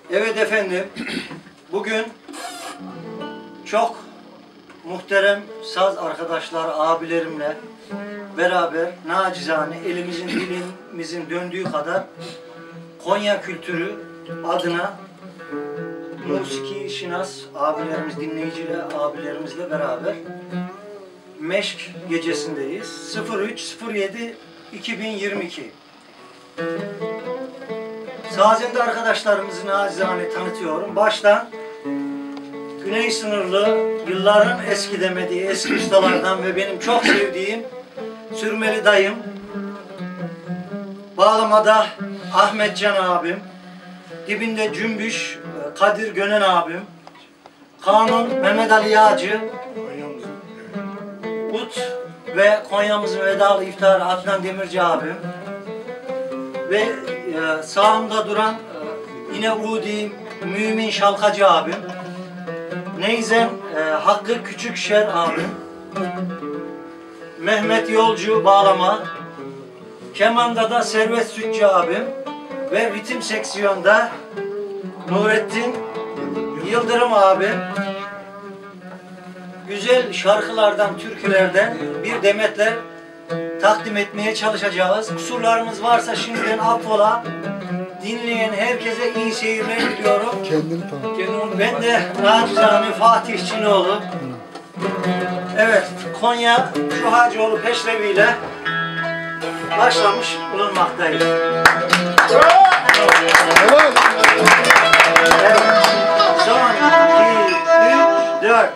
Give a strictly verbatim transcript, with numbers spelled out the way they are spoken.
Evet efendim, bugün çok muhterem saz arkadaşlar, abilerimle beraber nacizane elimizin dilimizin döndüğü kadar Konya kültürü adına musiki şinas abilerimiz, dinleyiciler abilerimizle beraber meşk gecesindeyiz. sıfır üç sıfır yedi iki bin yirmi iki. Sazende arkadaşlarımızı nacizane tanıtıyorum. Baştan Güney sınırlı, yılların eski demediği eski ustalardan ve benim çok sevdiğim Sürmeli dayım, bağlamada Ahmet Can abim, dibinde cümbüş Kadir Gönen abim, kanun Mehmet Ali Yağcı, ut ve Konya'mızın vedalı iftiharı Adnan Demirci abim ve e, sağımda duran e, yine Udi Mümin Şalkacı abim, Neyzen e, Hakkı Küçükşer abim, Mehmet Yolcu bağlama, kemanda da Servet Sütçü abim ve ritim seksiyonda Nurettin Yıldırım abim. Güzel şarkılardan, türkülerden bir demetler takdim etmeye çalışacağız. Kusurlarımız varsa şimdiden affola. Dinleyen herkese iyi seyirler diliyorum. Kendini tanı. Ben de nacizane Fatih Çinoğlu. Evet, Konya şu Hacıoğlu peşreviyle başlamış bulunmaktayız. Evet. Son, iki, üç, dört.